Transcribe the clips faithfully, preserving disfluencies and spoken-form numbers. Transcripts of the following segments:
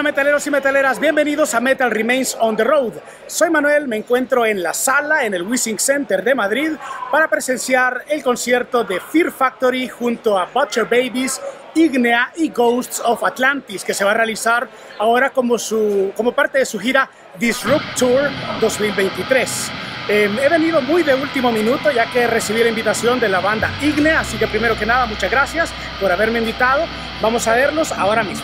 metaleros y metaleras, bienvenidos a Metal Remains on the Road. Soy Manuel, me encuentro en la sala en el Wissing Center de Madrid para presenciar el concierto de Fear Factory junto a Butcher Babies, Ignea y Ghosts of Atlantis, que se va a realizar ahora como, su, como parte de su gira Disrupt Tour dos mil veintitrés. Eh, he venido muy de último minuto ya que recibí la invitación de la banda Ignea, así que primero que nada muchas gracias por haberme invitado. Vamos a verlos ahora mismo.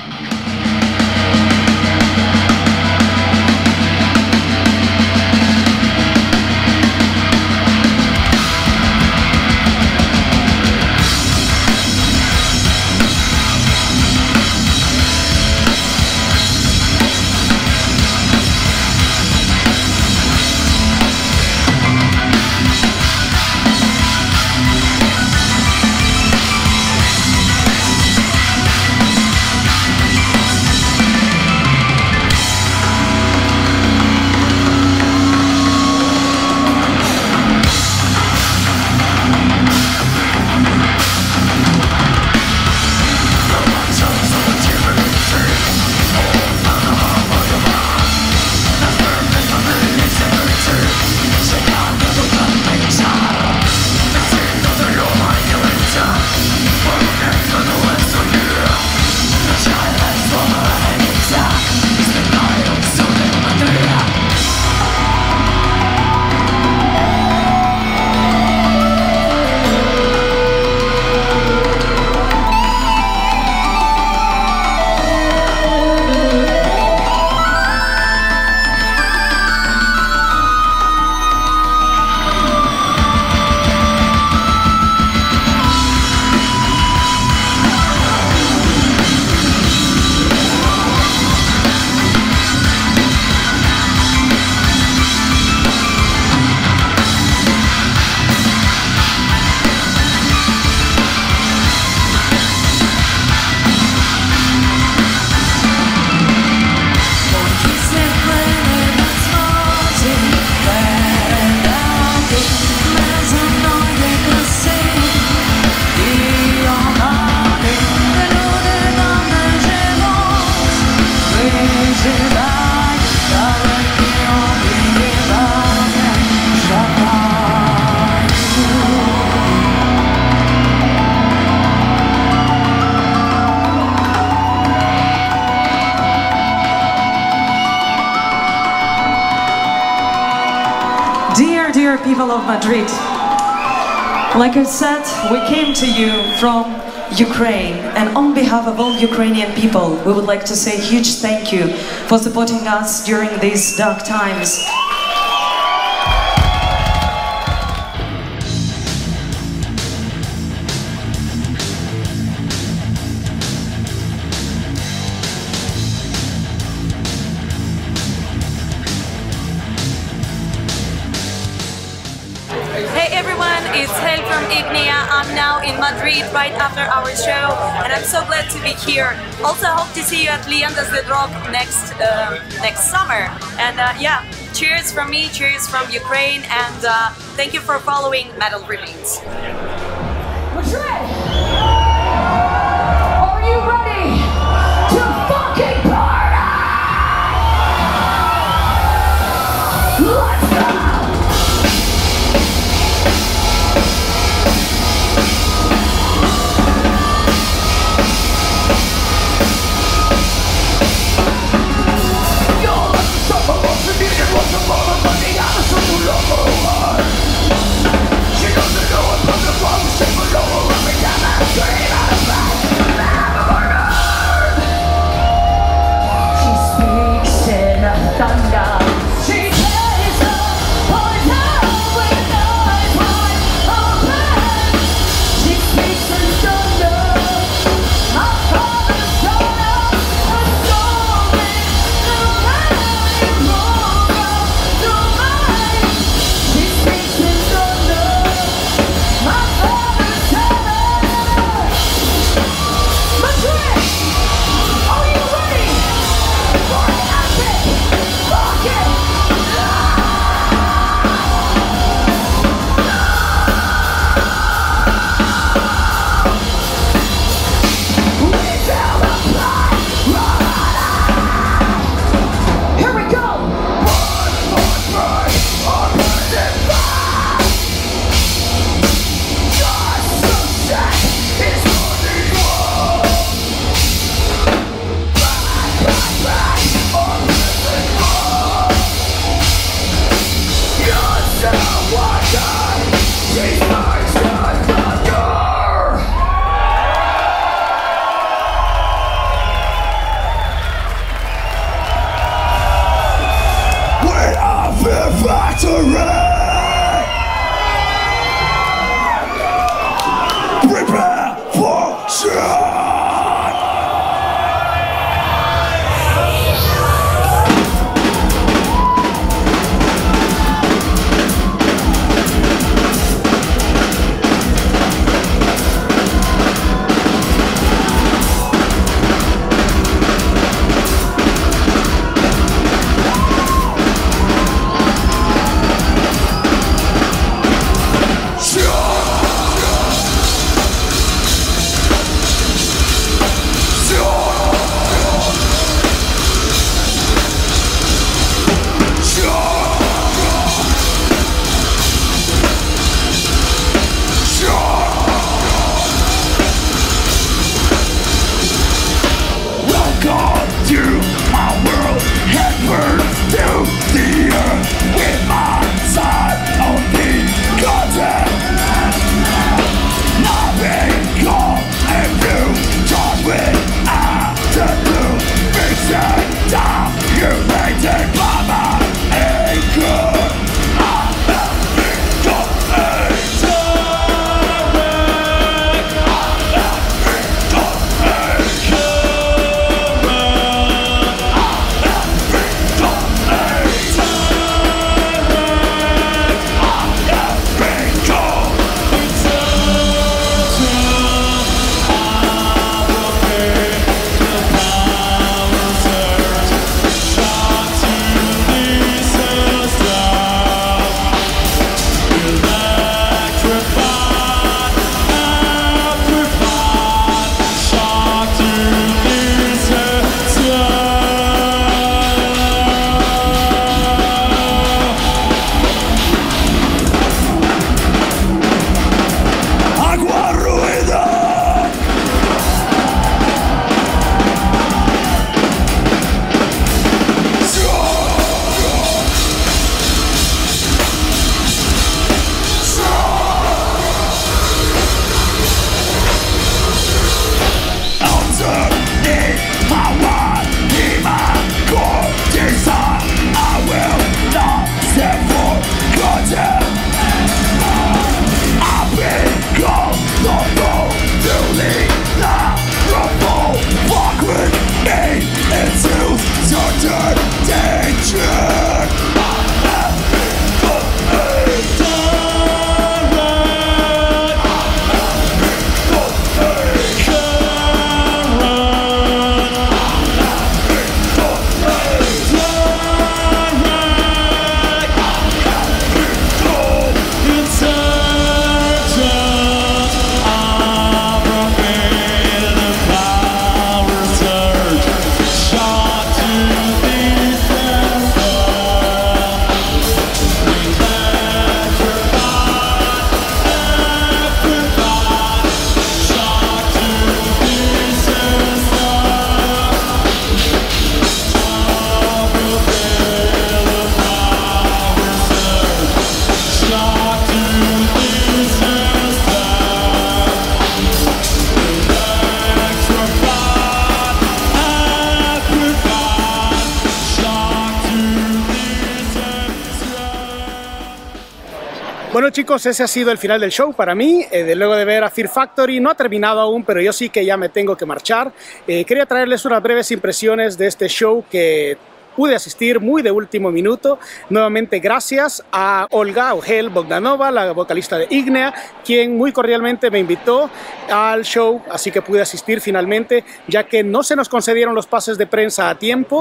Dear, dear people of Madrid, like I said, we came to you from Ukraine, and on behalf of all Ukrainian people, we would like to say a huge thank you for supporting us during these dark times. Hey everyone, it's Hel from Ignea. I'm now in Madrid right after our show and I'm so glad to be here. Also hope to see you at Leyendas del Rock next uh, next summer. And uh, yeah, cheers from me, cheers from Ukraine, and uh, thank you for following Metal Remains. Madrid! Are you ready to fucking party? Let's go! Thunder. She takes us Bueno chicos, ese ha sido el final del show para mí, eh, de luego de ver a Fear Factory. No ha terminado aún, pero yo sí que ya me tengo que marchar. Eh, quería traerles unas breves impresiones de este show que pude asistir muy de último minuto. Nuevamente gracias a Olga Ogel Bogdanova, la vocalista de Ignea, quien muy cordialmente me invitó al show, así que pude asistir finalmente, ya que no se nos concedieron los pases de prensa a tiempo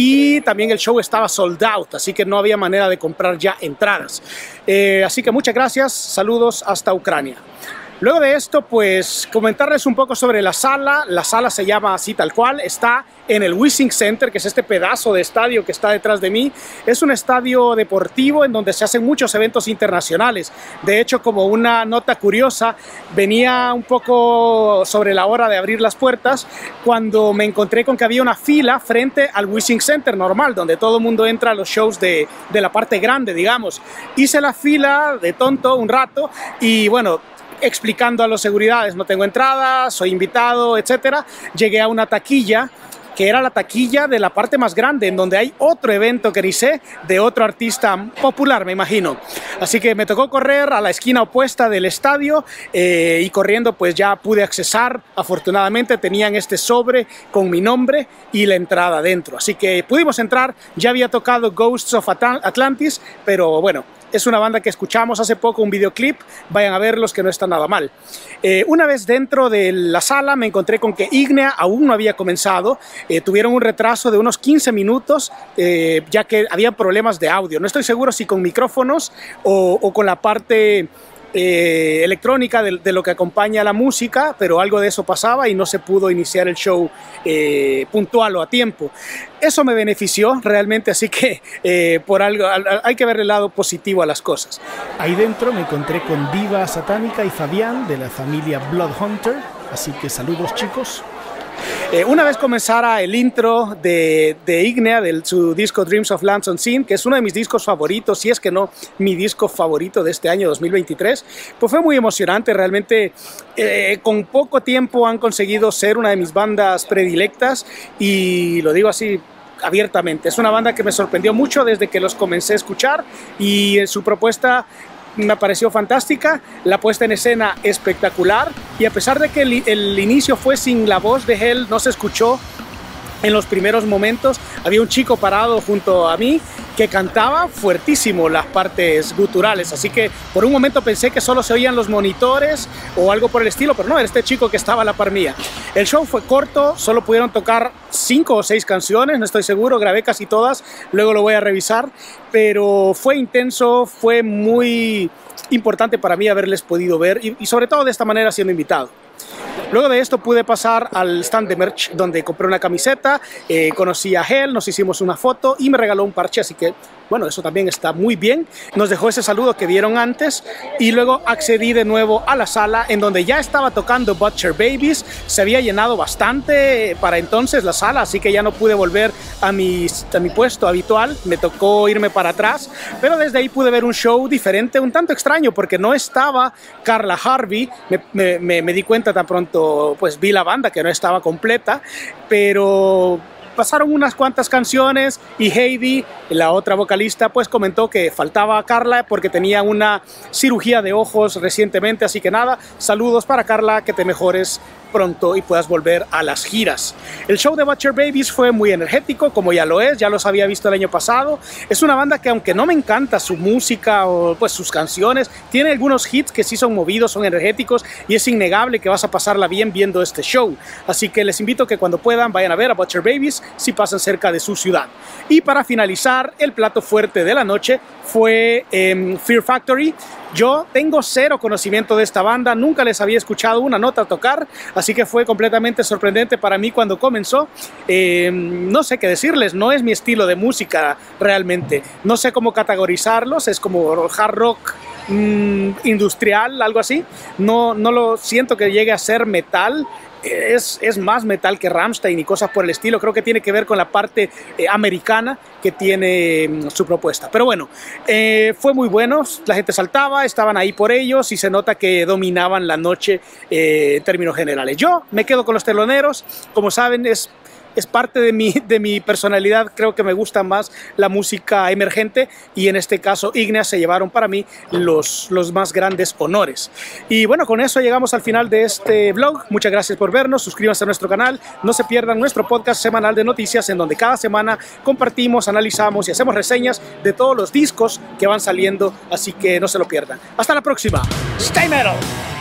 y también el show estaba sold out, así que no había manera de comprar ya entradas. Eh, así que muchas gracias, saludos hasta Ucrania. Luego de esto, pues comentarles un poco sobre la sala. La sala se llama así tal cual, está en el Wissing Center, que es este pedazo de estadio que está detrás de mí. Es un estadio deportivo en donde se hacen muchos eventos internacionales. De hecho, como una nota curiosa, venía un poco sobre la hora de abrir las puertas cuando me encontré con que había una fila frente al Wissing Center normal, donde todo el mundo entra a los shows de, de la parte grande, digamos. Hice la fila de tonto un rato y bueno, explicando a los seguridades, no tengo entrada, soy invitado, etcétera. Llegué a una taquilla, que era la taquilla de la parte más grande, en donde hay otro evento que ni sé, de otro artista popular, me imagino. Así que me tocó correr a la esquina opuesta del estadio eh, y corriendo pues ya pude accesar. Afortunadamente tenían este sobre con mi nombre y la entrada dentro. Así que pudimos entrar, ya había tocado Ghosts of Atlantis, pero bueno, es una banda que escuchamos hace poco, un videoclip, vayan a verlos que no está nada mal. Eh, una vez dentro de la sala me encontré con que Ignea aún no había comenzado, eh, tuvieron un retraso de unos quince minutos, eh, ya que había problemas de audio. No estoy seguro si con micrófonos o, o con la parte Eh, electrónica de, de lo que acompaña la música, pero algo de eso pasaba y no se pudo iniciar el show eh, puntual o a tiempo. Eso me benefició realmente, así que eh, por algo hay que ver el lado positivo a las cosas. Ahí dentro me encontré con Diva Satánica y Fabián de la familia Bloodhunter, así que saludos, chicos. Eh, una vez comenzara el intro de, de Ignea, de su disco Dreams of Lands Unseen, que es uno de mis discos favoritos, si es que no mi disco favorito de este año dos mil veintitrés, pues fue muy emocionante. Realmente eh, con poco tiempo han conseguido ser una de mis bandas predilectas y lo digo así abiertamente. Es una banda que me sorprendió mucho desde que los comencé a escuchar y su propuesta me pareció fantástica, la puesta en escena espectacular y a pesar de que el, el inicio fue sin la voz de Hell, no se escuchó en los primeros momentos. Había un chico parado junto a mí que cantaba fuertísimo las partes guturales, así que por un momento pensé que solo se oían los monitores o algo por el estilo, pero no, era este chico que estaba a la par mía. El show fue corto, solo pudieron tocar cinco o seis canciones, no estoy seguro, grabé casi todas, luego lo voy a revisar, pero fue intenso, fue muy importante para mí haberles podido ver y, y sobre todo de esta manera siendo invitado. Luego de esto pude pasar al stand de merch donde compré una camiseta, eh, conocí a Hell, nos hicimos una foto y me regaló un parche, así que bueno, eso también está muy bien. Nos dejó ese saludo que vieron antes y luego accedí de nuevo a la sala en donde ya estaba tocando Butcher Babies. Se había llenado bastante para entonces la sala, así que ya no pude volver a mi, a mi puesto habitual. Me tocó irme para atrás, pero desde ahí pude ver un show diferente, un tanto extraño porque no estaba Carla Harvey. Me, me, me, me di cuenta tan pronto pues vi la banda que no estaba completa, pero pasaron unas cuantas canciones y Heidi, la otra vocalista, pues comentó que faltaba a Carla porque tenía una cirugía de ojos recientemente, así que nada, saludos para Carla, que te mejores pronto y puedas volver a las giras. El show de Butcher Babies fue muy energético, como ya lo es, ya los había visto el año pasado. Es una banda que aunque no me encanta su música o pues sus canciones, tiene algunos hits que sí son movidos, son energéticos y es innegable que vas a pasarla bien viendo este show. Así que les invito a que cuando puedan vayan a ver a Butcher Babies si pasan cerca de su ciudad. Y para finalizar, el plato fuerte de la noche fue eh, Fear Factory. Yo tengo cero conocimiento de esta banda, nunca les había escuchado una nota tocar, así que fue completamente sorprendente para mí cuando comenzó. Eh, no sé qué decirles, no es mi estilo de música realmente, no sé cómo categorizarlos, es como hard rock mmm, industrial, algo así. No, no lo siento que llegue a ser metal. Es, es más metal que Rammstein y cosas por el estilo. Creo que tiene que ver con la parte eh, americana que tiene mm, su propuesta. Pero bueno, eh, fue muy bueno. La gente saltaba, estaban ahí por ellos y se nota que dominaban la noche eh, en términos generales. Yo me quedo con los teloneros. Como saben, es... es parte de mi, de mi personalidad, creo que me gusta más la música emergente y en este caso Ignea se llevaron para mí los, los más grandes honores. Y bueno, con eso llegamos al final de este vlog. Muchas gracias por vernos, suscríbanse a nuestro canal, no se pierdan nuestro podcast semanal de noticias en donde cada semana compartimos, analizamos y hacemos reseñas de todos los discos que van saliendo, así que no se lo pierdan. Hasta la próxima. Stay metal.